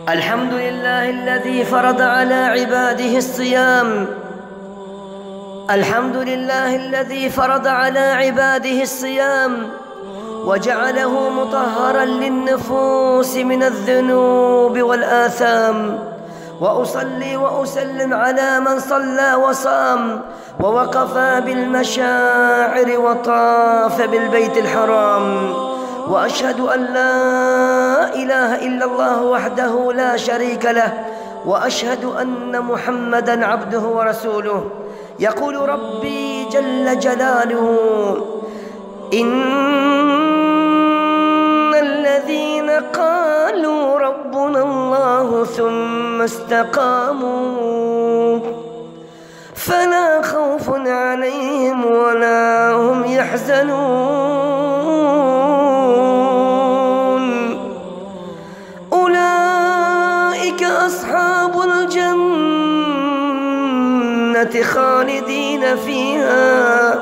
الحمد لله الذي فرض على عباده الصيام. الحمد لله الذي فرض على عباده الصيام وجعله مطهرا للنفوس من الذنوب والآثام. وأصلي وأسلم على من صلى وصام ووقف بالمشاعر وطاف بالبيت الحرام. وأشهد أن لا إله إلا الله وحده لا شريك له، وأشهد أن محمدًا عبده ورسوله. يقول ربي جل جلاله: إن الذين قالوا ربنا الله ثم استقاموا فلا خوف عليهم ولا هم يحزنون. أولئك أصحاب الجنة خالدين فيها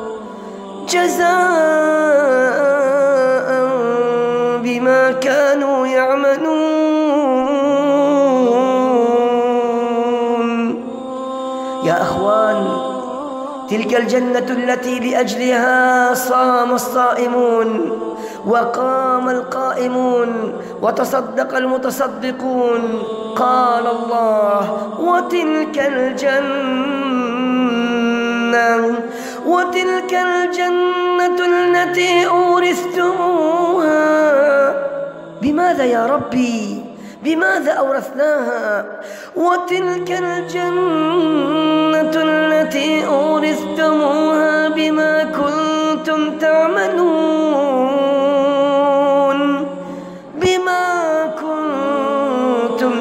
جزاء بما كانوا يعملون. يا أخوان، تلك الجنة التي لأجلها صام الصائمون وقام القائمون وتصدق المتصدقون. قال الله: وتلك الجنة التي أورثتموها. بماذا يا ربي؟ بماذا أورثناها؟ وتلك الجنة التي أورثتموها بما كنتم تعملون. بما كنتم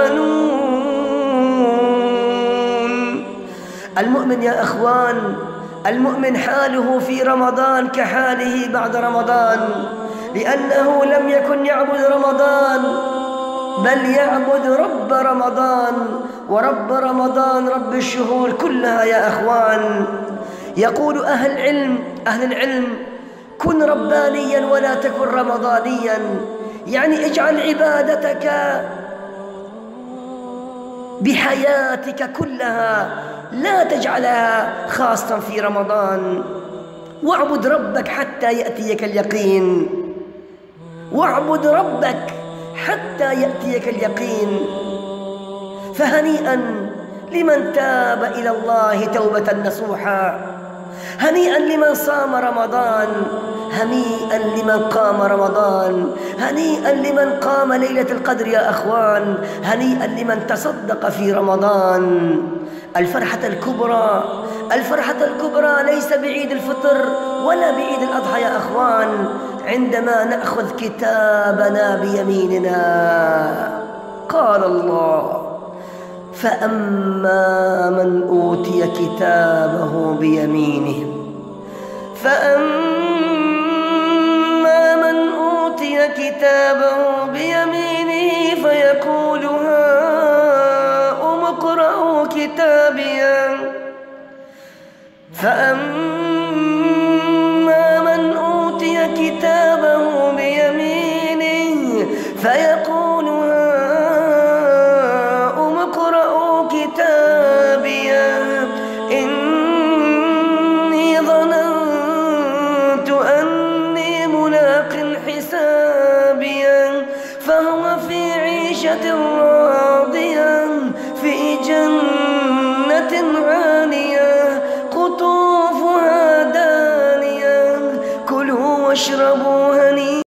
تعملون. المؤمن يا أخوان، المؤمن حاله في رمضان كحاله بعد رمضان، لأنه لم يكن يعبد رمضان بل يعبد رب رمضان، ورب رمضان رب الشهور كلها يا أخوان. يقول أهل العلم: كن ربانيا ولا تكن رمضانيا. يعني اجعل عبادتك بحياتك كلها، لا تجعلها خاصة في رمضان. واعبد ربك حتى يأتيك اليقين. واعبد ربك حتى يأتيك اليقين. فهنيئا لمن تاب إلى الله توبة نصوحا. هنيئا لمن صام رمضان. هنيئا لمن قام رمضان. هنيئا لمن قام ليلة القدر يا أخوان. هنيئا لمن تصدق في رمضان. الفرحة الكبرى ليس بعيد الفطر ولا بعيد الأضحى يا أخوان، عندما نأخذ كتابنا بيميننا. قال الله: فأما من أوتي كتابه بيمينه فيقول هاؤم اقرءوا كتابيه. فأما من أوتي كتابه بيمينه فيقول هاؤم اقرءوا كتابيه إني ظننت أني ملاق حسابيه فهو في عيشة راضية في جنة عالية قطوفها دانية. كلوا واشربوا